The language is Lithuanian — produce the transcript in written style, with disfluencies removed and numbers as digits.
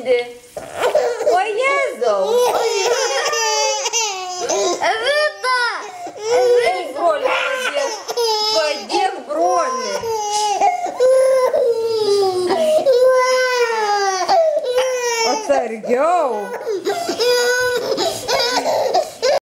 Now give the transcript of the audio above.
spindi. O Jėzau. Evita! Eik, broli, padėk. Padėk, broli. Atsargiau.